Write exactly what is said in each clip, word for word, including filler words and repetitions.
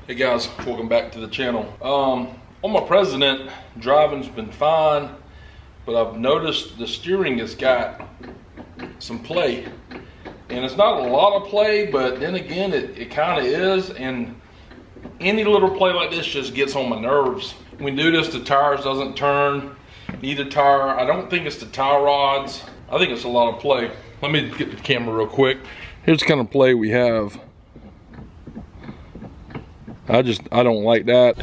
Hey guys, welcome back to the channel. Um, on my Precedent, driving's been fine, but I've noticed the steering has got some play. And it's not a lot of play, but then again, it, it kind of is. And any little play like this just gets on my nerves. When we do this, the tires doesn't turn. Neither tire, I don't think it's the tie rods. I think it's a lot of play. Let me get the camera real quick. Here's the kind of play we have. I just, I don't like that.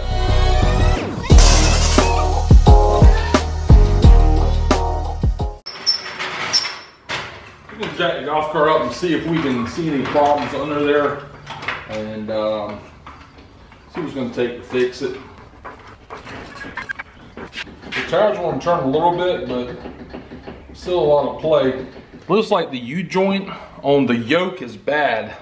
We're gonna jack the golf cart up and see if we can see any problems under there, and um, see what's gonna take to fix it. The tires want to turn a little bit, but still a lot of play. Looks like the U-joint on the yoke is bad.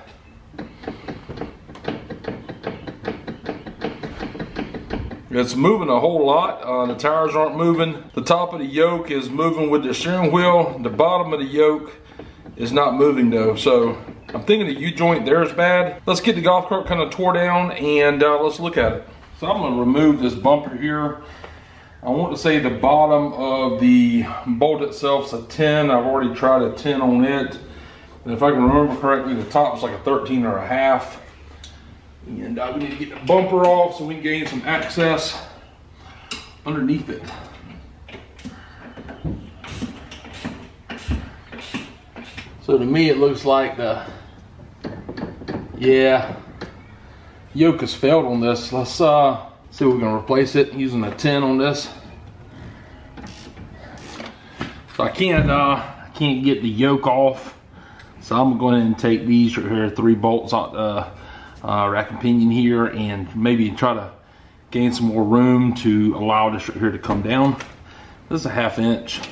It's moving a whole lot. Uh, the tires aren't moving. The top of the yoke is moving with the steering wheel. The bottom of the yoke is not moving though. So I'm thinking the U-joint there is bad. Let's get the golf cart kind of tore down and uh, let's look at it. So I'm gonna remove this bumper here. I want to say the bottom of the bolt itself is a ten. I've already tried a ten on it. And if I can remember correctly, the top is like a thirteen or a half. And uh, we need to get the bumper off so we can gain some access underneath it. So to me it looks like the, yeah, yoke has failed on this. Let's uh, see if we can replace it using a ten on this. So I can't, uh, I can't get the yoke off. So I'm going to take these right here, three bolts out the uh, rack and pinion here, and maybe try to gain some more room to allow this right here to come down. This is a half inch.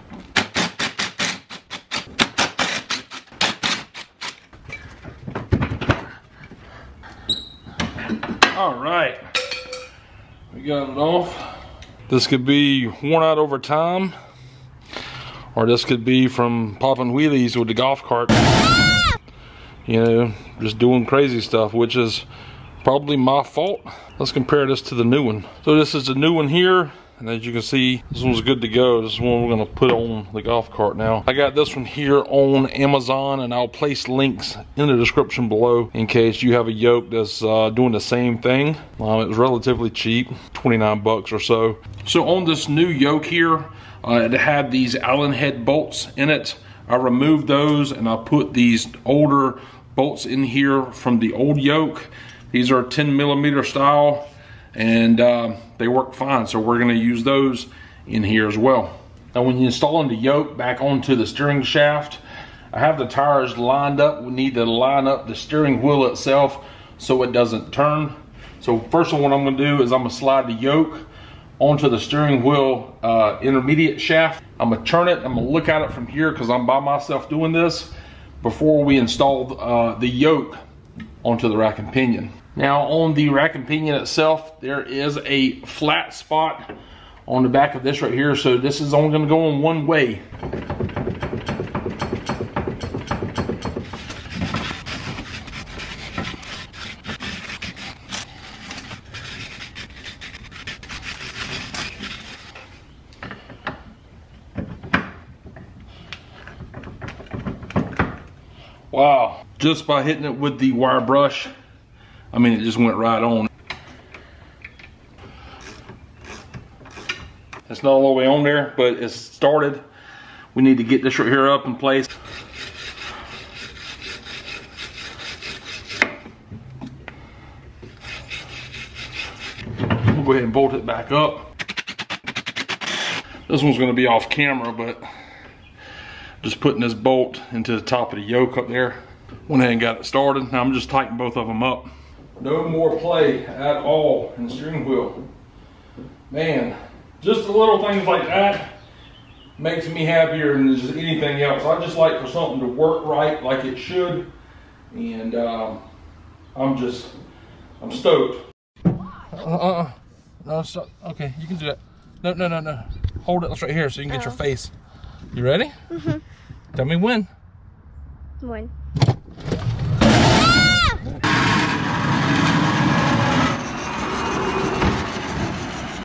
All right, we got it off. This could be worn out over time, or this could be from popping wheelies with the golf cart. You know, just doing crazy stuff, which is probably my fault. Let's compare this to the new one. So this is the new one here, and as you can see, this one's good to go. This is one we're gonna put on the golf cart now. I got this one here on Amazon, and I'll place links in the description below in case you have a yoke that's uh, doing the same thing. Um, it was relatively cheap, twenty-nine bucks or so. So on this new yoke here, uh, it had these Allen head bolts in it. I removed those and I put these older bolts in here from the old yoke. These are ten millimeter style, and uh, they work fine, so we're going to use those in here as well. Now when you're installing the yoke back onto the steering shaft, I have the tires lined up. We need to line up the steering wheel itself so it doesn't turn. So first of all, what I'm going to do is I'm going to slide the yoke onto the steering wheel uh, intermediate shaft. I'm going to turn it. I'm going to look at it from here because I'm by myself doing this before we install uh, the yoke onto the rack and pinion. Now on the rack and pinion itself, there is a flat spot on the back of this right here, so this is only going to go in one way. Wow, just by hitting it with the wire brush, I mean, it just went right on. It's not all the way on there, but it's started. We need to get this right here up in place. We'll go ahead and bolt it back up. This one's gonna be off camera, but just putting this bolt into the top of the yoke up there. Went ahead and got it started. Now I'm just tightening both of them up. No more play at all in the steering wheel. Man, just the little things like that makes me happier than just anything else. I just like for something to work right like it should. And um, I'm just, I'm stoked. Uh-uh. No, stop. Okay, you can do that. No, no, no, no. Hold it right here so you can get oh. your face. You ready? Mm-hmm. Tell me when. When?